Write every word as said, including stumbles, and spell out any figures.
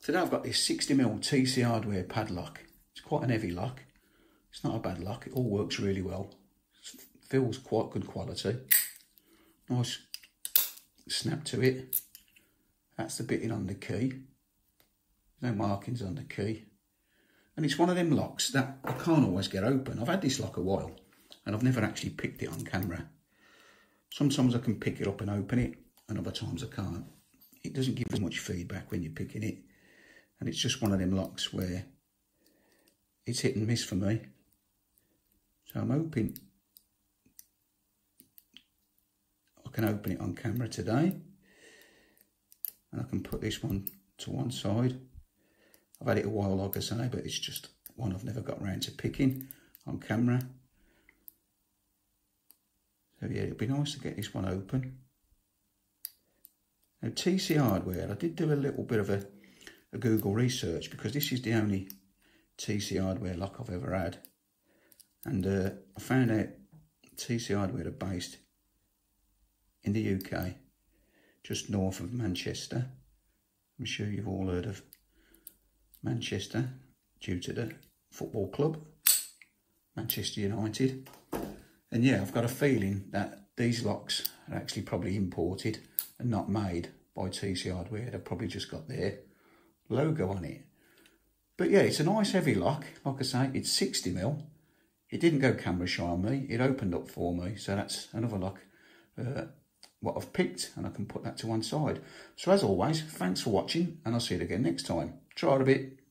Today I've got this sixty mil T C Hardware padlock. It's quite an heavy lock. It's not a bad lock. It all works really well. It feels quite good quality. Nice snap to it. That's the bitting on the key. There's no markings on the key. And it's one of them locks that I can't always get open. I've had this lock a while and I've never actually picked it on camera. Sometimes I can pick it up and open it, and other times I can't. It doesn't give you much feedback when you're picking it. And it's just one of them locks where it's hit and miss for me. So I'm hoping I can open it on camera today. And I can put this one to one side. I've had it a while, like I say, but it's just one I've never got around to picking on camera. So yeah, it'd be nice to get this one open. Now T C Hardware, I did do a little bit of a, a Google research because this is the only T C Hardware lock I've ever had. And uh, I found out T C Hardware are based in the U K, just north of Manchester. I'm sure you've all heard of Manchester due to the football club, Manchester United. And yeah, I've got a feeling that these locks are actually probably imported and not made by T C Hardware. They've probably just got their logo on it. But yeah, it's a nice heavy lock. Like I say, it's sixty mil. It didn't go camera shy on me. It opened up for me. So that's another lock uh, what I've picked, and I can put that to one side. So as always, thanks for watching, and I'll see you again next time. Try it a bit.